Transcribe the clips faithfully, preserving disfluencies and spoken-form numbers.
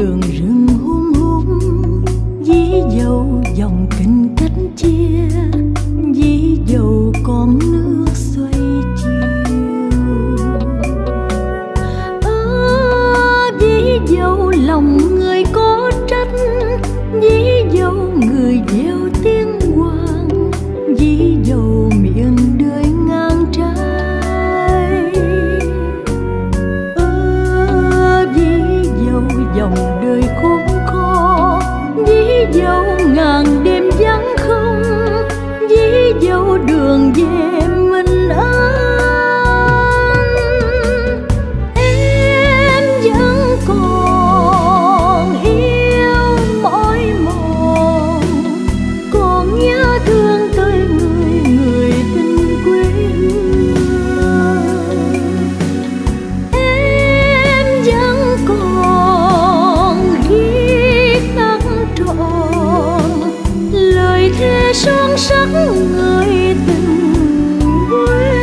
đường rừng hum hum, dí dầu dòng kinh cách chia, dí dầu con nước xoay chiều. À, dí dầu lòng người có trách, dí dầu người gieo tiếng hoàng, dí dầu miệng đời ngang trái. À, dí dầu dòng đời khốn khó, dí dầu ngàn đêm vắng không, dí dầu đường về mình an. Em vẫn còn yêu mỏi mòn, còn nhớ thương tới người người tình quê hương. Em vẫn còn ghi khắc trọn lời thề son sắc người tình quê.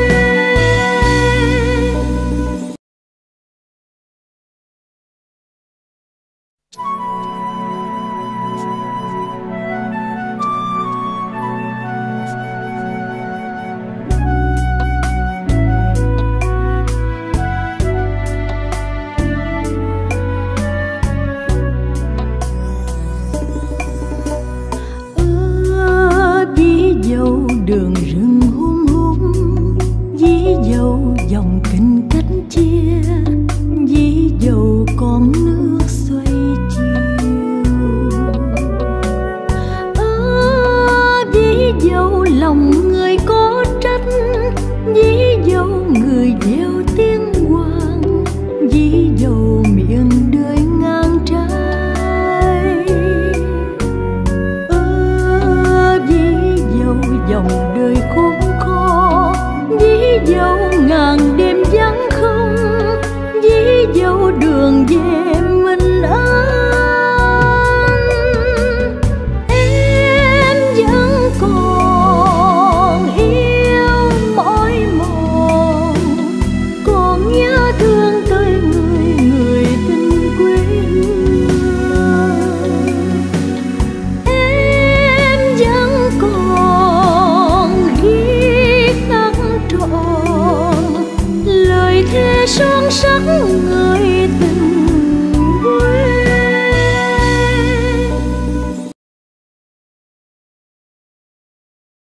Đường rừng hum hum, dí dầu dòng kinh cách chia, dí dầu con nước xoay chiều. À, dí dầu lòng người có trách, dí dầu người gieo tiếng hoàng, dí dầu miệng đời ngang trái. À, dí dầu dòng đời khốn khó, dí dầu ngàn đêm vắng không, dí dầu đường về mình an. Em vẫn còn yêu mỏi mòn, còn nhớ thương tới người người tình quê hương. Em vẫn còn ghi khắc trọn lời thề son sắc người